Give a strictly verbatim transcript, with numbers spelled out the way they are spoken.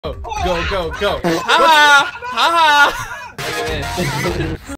Go, go, go, go. Ha ha! Ha ha! Look at this.